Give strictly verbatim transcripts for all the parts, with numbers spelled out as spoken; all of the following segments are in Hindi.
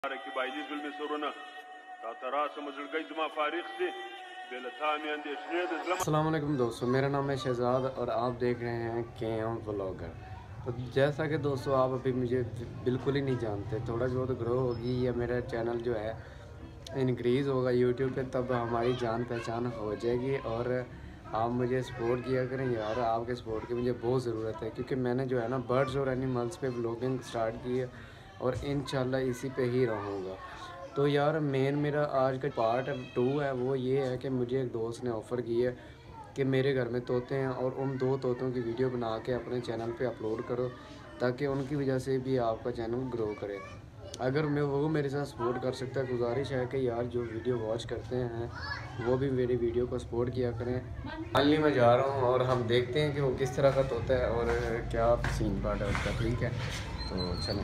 अस्सलाम वालेकुम दोस्तों, मेरा नाम है शहजाद और आप देख रहे हैं के एम व्लॉगर। तो जैसा कि दोस्तों आप अभी मुझे बिल्कुल ही नहीं जानते, थोड़ा बहुत ग्रो होगी या मेरा चैनल जो है इंक्रीज़ होगा यूट्यूब पे, तब हमारी जान पहचान हो जाएगी। और आप मुझे सपोर्ट किया करें यार, आपके सपोर्ट की मुझे बहुत ज़रूरत है, क्योंकि मैंने जो है ना बर्ड्स और एनिमल्स पे व्लॉगिंग स्टार्ट की है और इंशाल्लाह इसी पे ही रहूँगा। तो यार मेन मेरा आज का पार्ट टू है, वो ये है कि मुझे एक दोस्त ने ऑफ़र की है कि मेरे घर में तोते हैं और उन दो तोतों की वीडियो बना के अपने चैनल पे अपलोड करो, ताकि उनकी वजह से भी आपका चैनल ग्रो करे। अगर मैं वो मेरे साथ सपोर्ट कर सकता है, गुजारिश है कि यार जो वीडियो वॉच करते हैं वो भी मेरी वीडियो को सपोर्ट किया करें। फाइनली मैं जा रहा हूँ और हम देखते हैं कि वो किस तरह का तोता है और क्या सीन पार्ट है उसका। ठीक है, तो चलो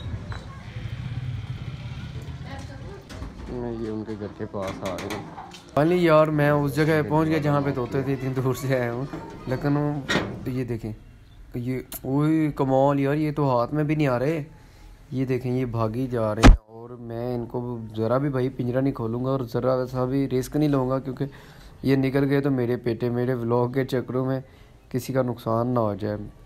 ये उनके घर के पास आ गए। फाइनली यार मैं उस जगह पहुंच गया जहाँ पे तोते थे, इतनी दूर से आया हूँ, लेकिन ये देखें, ये ओए कमाल यार, ये तो हाथ में भी नहीं आ रहे। ये देखें ये भागी जा रहे हैं और मैं इनको ज़रा भी भाई पिंजरा नहीं खोलूँगा और ज़रा सा भी रिस्क नहीं लूँगा, क्योंकि ये निकल गए तो मेरे पेटे मेरे व्लॉग के चक्करों में किसी का नुकसान ना हो जाए।